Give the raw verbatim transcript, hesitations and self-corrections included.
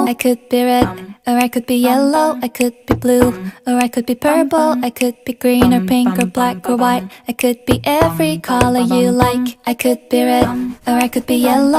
I could be red, or I could be yellow, I could be blue, or I could be purple, I could be green or pink or black or white. I could be every color you like. I could be red, or I could be yellow.